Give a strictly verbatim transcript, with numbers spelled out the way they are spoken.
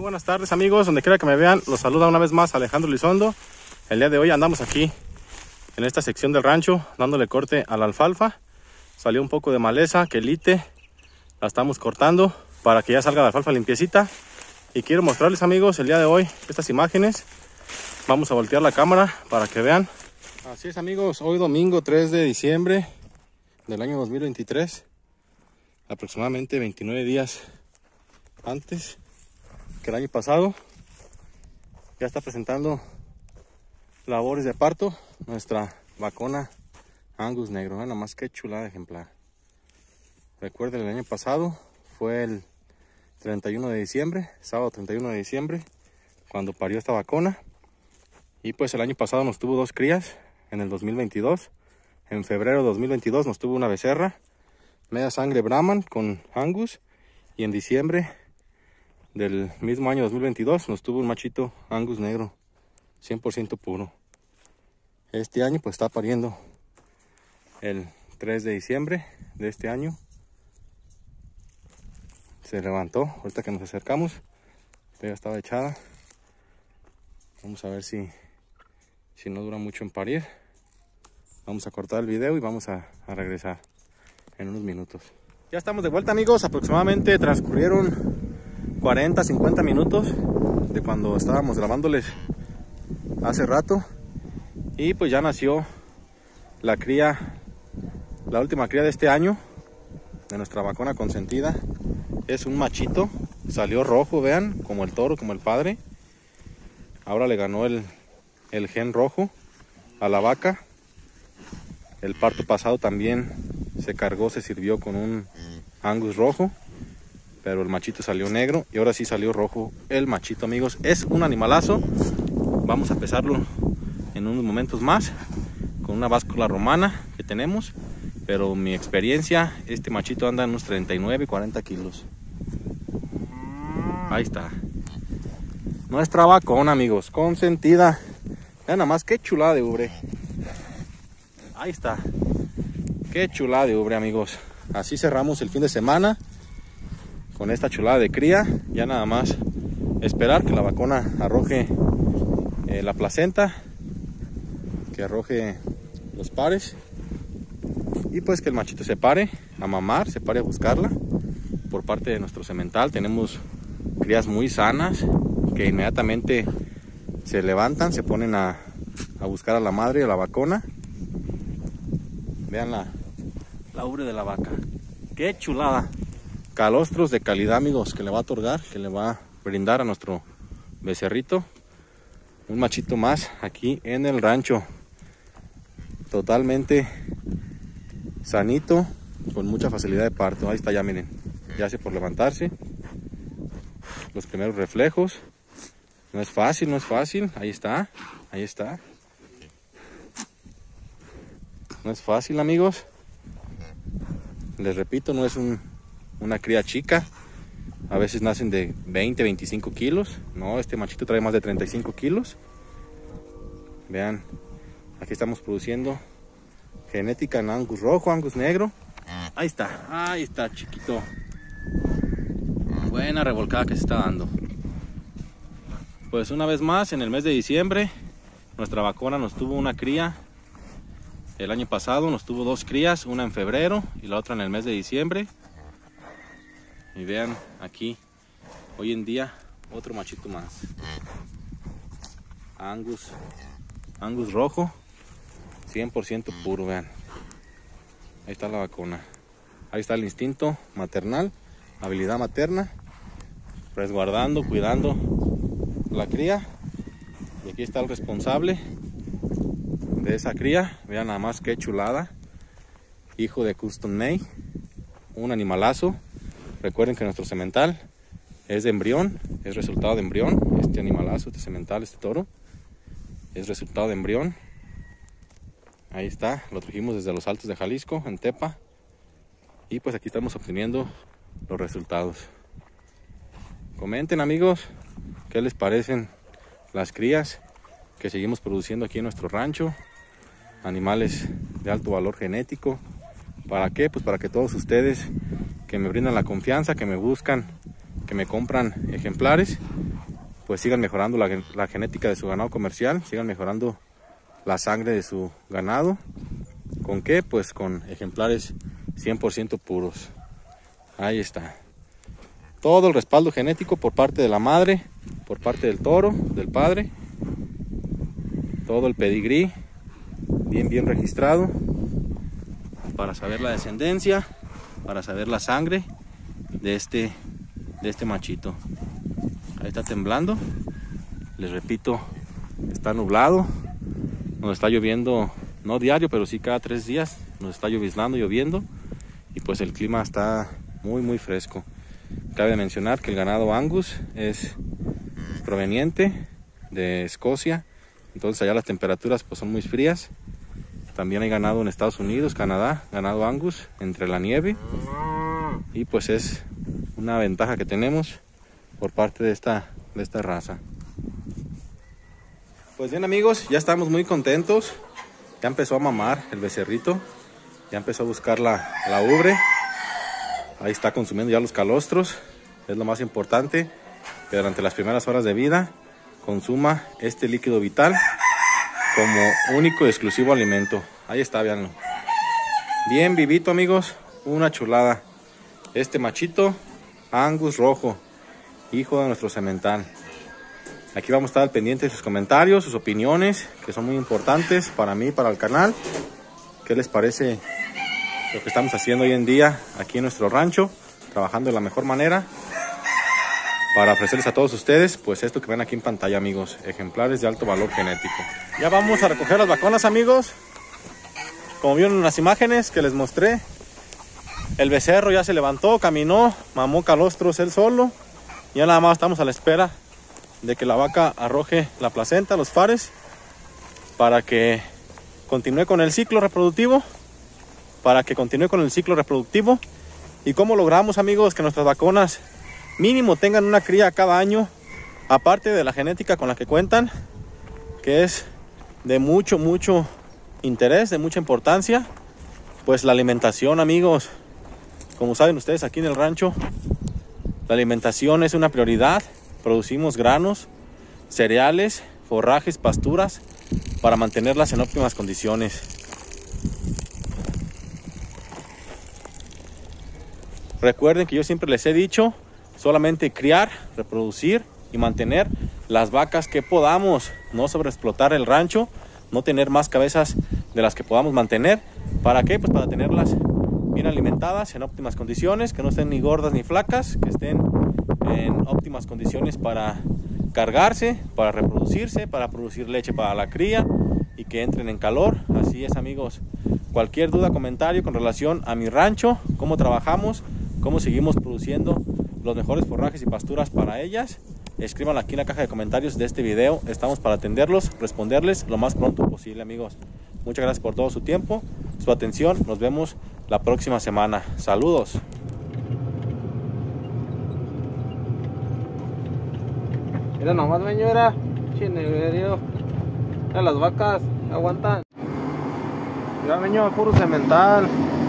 buenas tardes amigos, donde quiera que me vean, los saluda una vez más Alejandro Lizondo. El día de hoy andamos aquí en esta sección del rancho dándole corte a la alfalfa. Salió un poco de maleza, quelite, la estamos cortando para que ya salga la alfalfa limpiecita. Y quiero mostrarles amigos el día de hoy estas imágenes. Vamos a voltear la cámara para que vean. Así es amigos, hoy domingo tres de diciembre del año dos mil veintitrés, aproximadamente veintinueve días antes que el año pasado. Ya está presentando labores de parto nuestra vacona Angus negro. Nada más que chulada de ejemplar. Recuerden, el año pasado fue el treinta y uno de diciembre, sábado treinta y uno de diciembre, cuando parió esta vacona. Y pues el año pasado nos tuvo dos crías en el dos mil veintidós. En febrero de dos mil veintidós nos tuvo una becerra media sangre Brahman con Angus. Y en diciembre del mismo año dos mil veintidós nos tuvo un machito Angus negro cien por ciento puro. Este año pues está pariendo el tres de diciembre de este año. Se levantó ahorita que nos acercamos, pero ya estaba echada. Vamos a ver si, si no dura mucho en parir. Vamos a cortar el video y vamos a, a regresar en unos minutos. Ya estamos de vuelta amigos, aproximadamente transcurrieron cuarenta, cincuenta minutos de cuando estábamos grabándoles hace rato. Y pues ya nació la cría, la última cría de este año de nuestra vacona consentida. Es un machito, salió rojo, vean, como el toro, como el padre. Ahora le ganó el, el gen rojo a la vaca. El parto pasado también se cargó, se sirvió con un Angus rojo, pero el machito salió negro y ahora sí salió rojo el machito amigos. Es un animalazo. Vamos a pesarlo en unos momentos más con una báscula romana que tenemos, pero mi experiencia, este machito anda en unos treinta y nueve, cuarenta kilos. Ahí está nuestra vacona amigos, consentida. Vean nada más qué chulada de ubre. Ahí está, qué chulada de ubre amigos. Así cerramos el fin de semana con esta chulada de cría. Ya nada más esperar que la vacona arroje eh, la placenta, que arroje los pares, y pues que el machito se pare a mamar, se pare a buscarla. Por parte de nuestro semental tenemos crías muy sanas que inmediatamente se levantan, se ponen a, a buscar a la madre, a la vacona. Vean la, la ubre de la vaca, qué chulada. Calostros de calidad amigos, que le va a otorgar, que le va a brindar a nuestro becerrito. Un machito más aquí en el rancho, totalmente sanito, con mucha facilidad de parto. Ahí está, ya miren, ya hace por levantarse. Los primeros reflejos. No es fácil, no es fácil. Ahí está, ahí está. No es fácil amigos. Les repito, no es un, una cría chica. A veces nacen de veinte, veinticinco kilos. No, este machito trae más de treinta y cinco kilos. Vean, aquí estamos produciendo genética en Angus rojo, Angus negro. Ahí está, ahí está chiquito. Buena revolcada que se está dando. Pues una vez más en el mes de diciembre nuestra vacona nos tuvo una cría. El año pasado nos tuvo dos crías, una en febrero y la otra en el mes de diciembre. Y vean aquí, hoy en día, otro machito más. Angus, Angus rojo, cien por ciento puro, vean. Ahí está la vacuna. Ahí está el instinto maternal, habilidad materna, resguardando, cuidando la cría. Y aquí está el responsable de esa cría. Vean nada más qué chulada. Hijo de Custom Made, un animalazo. Recuerden que nuestro semental es de embrión, es resultado de embrión. Este animalazo, este semental, este toro, es resultado de embrión. Ahí está, lo trajimos desde los Altos de Jalisco, en Tepa. Y pues aquí estamos obteniendo los resultados. Comenten amigos, qué les parecen las crías que seguimos produciendo aquí en nuestro rancho. Animales de alto valor genético. ¿Para qué? Pues para que todos ustedes que me brindan la confianza, que me buscan, que me compran ejemplares, pues sigan mejorando la, la genética de su ganado comercial, sigan mejorando la sangre de su ganado. ¿Con qué? Pues con ejemplares cien por ciento puros. Ahí está. Todo el respaldo genético por parte de la madre, por parte del toro, del padre. Todo el pedigrí bien bien registrado para saber la descendencia, para saber la sangre de este, de este machito. Ahí está temblando. Les repito, está nublado. Nos está lloviendo, no diario, pero sí cada tres días. Nos está lloviznando, lloviendo. Y pues el clima está muy muy fresco. Cabe mencionar que el ganado Angus es proveniente de Escocia. Entonces allá las temperaturas pues son muy frías. También hay ganado en Estados Unidos, Canadá, ganado Angus entre la nieve. Y pues es una ventaja que tenemos por parte de esta, de esta raza. Pues bien amigos, ya estamos muy contentos. Ya empezó a mamar el becerrito. Ya empezó a buscar la, la ubre. Ahí está consumiendo ya los calostros. Es lo más importante, que durante las primeras horas de vida consuma este líquido vital como único y exclusivo alimento. Ahí está, véanlo. Bien vivito amigos, una chulada. Este machito Angus rojo, hijo de nuestro semental. Aquí vamos a estar al pendiente de sus comentarios, sus opiniones, que son muy importantes para mí, para el canal. ¿Qué les parece lo que estamos haciendo hoy en día aquí en nuestro rancho? Trabajando de la mejor manera para ofrecerles a todos ustedes, pues esto que ven aquí en pantalla amigos, ejemplares de alto valor genético. Ya vamos a recoger las vacunas amigos. Como vieron en las imágenes que les mostré, el becerro ya se levantó, caminó, mamó calostros él solo. Ya nada más estamos a la espera de que la vaca arroje la placenta, los fares, para que continúe con el ciclo reproductivo, para que continúe con el ciclo reproductivo. ¿Y cómo logramos amigos que nuestras vacunas mínimo tengan una cría cada año? Aparte de la genética con la que cuentan, que es de mucho, mucho interés, de mucha importancia, pues la alimentación amigos. Como saben ustedes, aquí en el rancho la alimentación es una prioridad. Producimos granos, cereales, forrajes, pasturas para mantenerlas en óptimas condiciones. Recuerden que yo siempre les he dicho, solamente criar, reproducir y mantener las vacas que podamos, no sobreexplotar el rancho, no tener más cabezas de las que podamos mantener. ¿Para qué? Pues para tenerlas bien alimentadas, en óptimas condiciones, que no estén ni gordas ni flacas, que estén en óptimas condiciones para cargarse, para reproducirse, para producir leche para la cría y que entren en calor. Así es amigos. Cualquier duda, comentario con relación a mi rancho, cómo trabajamos, cómo seguimos produciendo los mejores forrajes y pasturas para ellas, escríbanlo aquí en la caja de comentarios de este video. Estamos para atenderlos, responderles lo más pronto posible amigos. Muchas gracias por todo su tiempo, su atención. Nos vemos la próxima semana. Saludos. Mira nomás, señora, chineverio. Mira las vacas, aguantan. Mira, meño, puro cemental.